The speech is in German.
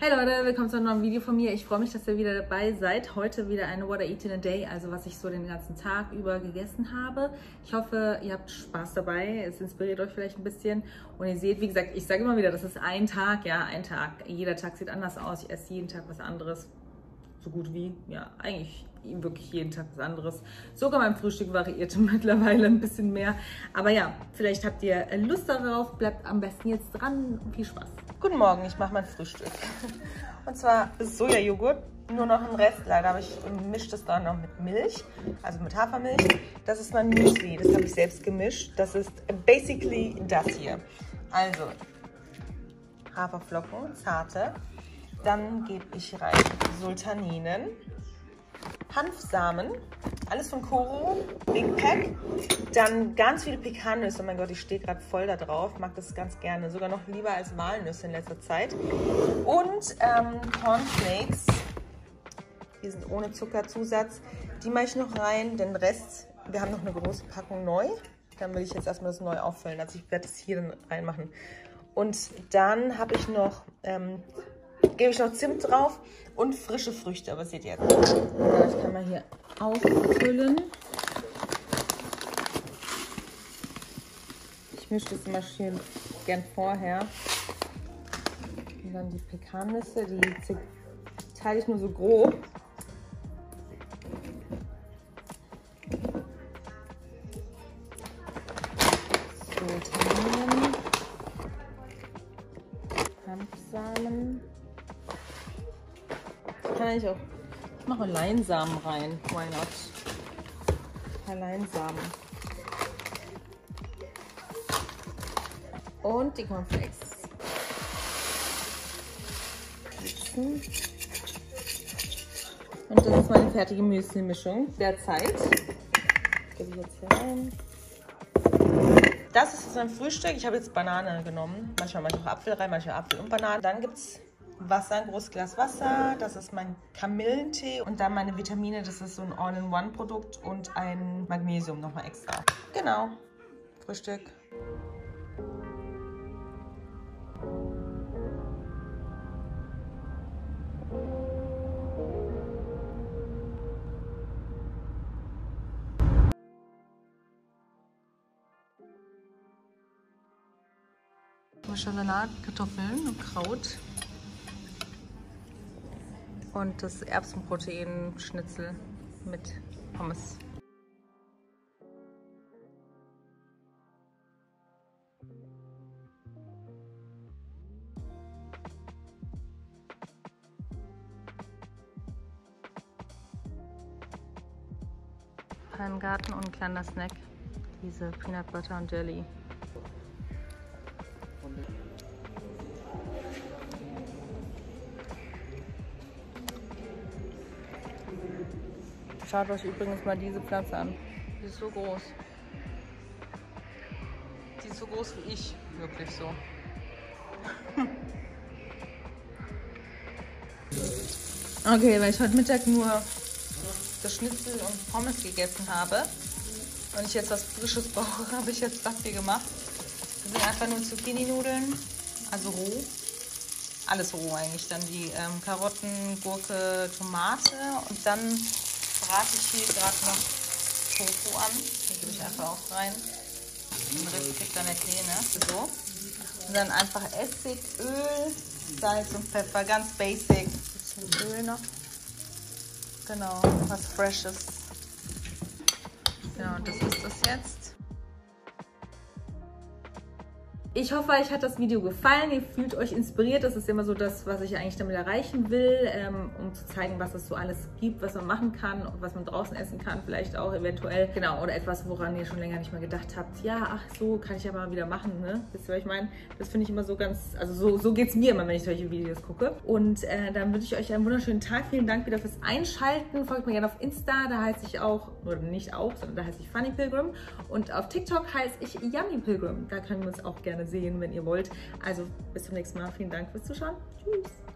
Hey Leute, willkommen zu einem neuen Video von mir. Ich freue mich, dass ihr wieder dabei seid. Heute wieder eine What I Eat in a Day, also was ich so den ganzen Tag über gegessen habe. Ich hoffe, ihr habt Spaß dabei, es inspiriert euch vielleicht ein bisschen. Und ihr seht, wie gesagt, ich sage immer wieder, das ist ein Tag, ja, ein Tag. Jeder Tag sieht anders aus, ich esse jeden Tag was anderes. So gut wie, ja, eigentlich wirklich jeden Tag was anderes. Sogar mein Frühstück variierte mittlerweile ein bisschen mehr. Aber ja, vielleicht habt ihr Lust darauf. Bleibt am besten jetzt dran und viel Spaß. Guten Morgen, ich mache mein Frühstück. Und zwar ist Sojajoghurt, nur noch ein Rest. Leider habe ich mischt es dann noch mit Milch, also mit Hafermilch. Das ist mein Müsli, das habe ich selbst gemischt. Das ist basically das hier. Also Haferflocken, zarte. Dann gebe ich rein Sultaninen, Hanfsamen, alles von Koro, Big Pack. Dann ganz viele Pekannüsse. Oh mein Gott, ich stehe gerade voll da drauf. Mag das ganz gerne. Sogar noch lieber als Walnüsse in letzter Zeit. Und Cornflakes. Die sind ohne Zuckerzusatz. Die mache ich noch rein. Den Rest, wir haben noch eine große Packung neu. Dann will ich jetzt erstmal das neu auffüllen. Also ich werde das hier dann reinmachen. Und dann habe ich noch... gebe ich noch Zimt drauf und frische Früchte, aber seht ihr jetzt. Das kann man hier auffüllen. Ich mische das immer schön gern vorher. Und dann die Pekannüsse, die teile ich nur so grob. Sultaninen, Hanfsamen. Ich mache Leinsamen rein. Why not? Ein paar Leinsamen. Und die Cornflakes. Und das ist meine fertige Müsli-Mischung derzeit. Gebe ich jetzt hier rein. Das ist mein Frühstück. Ich habe jetzt Banane genommen. Manchmal mache ich auch Apfel rein, manchmal Apfel und Banane. Dann gibt es Wasser, ein großes Glas Wasser, das ist mein Kamillentee und dann meine Vitamine, das ist so ein All-in-One-Produkt und ein Magnesium nochmal extra. Genau, Frühstück. Salat, Kartoffeln und Kraut. Und das Erbsenprotein-Schnitzel mit Pommes. Palmgarten und ein kleiner Snack. Diese Peanut Butter und Jelly. Schaut euch übrigens mal diese Pflanze an. Die ist so groß. Die ist so groß wie ich. Wirklich so. Okay, weil ich heute Mittag nur das Schnitzel und Pommes gegessen habe und ich jetzt was Frisches brauche, habe ich jetzt das hier gemacht. Das sind einfach nur Zucchini-Nudeln, also roh. Alles roh eigentlich. Dann die Karotten, Gurke, Tomate und dann brate ich hier gerade noch Tofu an. Die gebe ich einfach auch rein. Den Rest kriegt dann der Kleine. So. Und dann einfach Essig, Öl, Salz und Pfeffer. Ganz basic. Ein bisschen Öl noch. Genau, was Freshes. Ja, und das ist das jetzt. Ich hoffe, euch hat das Video gefallen, ihr fühlt euch inspiriert. Das ist immer so das, was ich eigentlich damit erreichen will, um zu zeigen, was es so alles gibt, was man machen kann und was man draußen essen kann, vielleicht auch eventuell. Genau, oder etwas, woran ihr schon länger nicht mehr gedacht habt. Ja, ach so, kann ich ja mal wieder machen, ne? Wisst ihr, was ich meine? Das finde ich immer so ganz, also so geht es mir immer, wenn ich solche Videos gucke. Und dann wünsche ich euch einen wunderschönen Tag. Vielen Dank wieder fürs Einschalten. Folgt mir gerne auf Insta, da heiße ich auch, oder nicht auch, sondern da heiße ich Funny Pilgrim. Und auf TikTok heiße ich Yummy Pilgrim. Da können wir uns auch gerne sehen, wenn ihr wollt. Also bis zum nächsten Mal. Vielen Dank fürs Zuschauen. Tschüss.